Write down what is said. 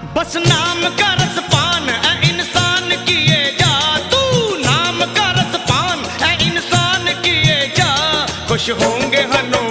बस नाम का रसपान ऐ इंसान किए जा, तू नाम का रसपान ऐ इंसान किए जा। खुश होंगे हनो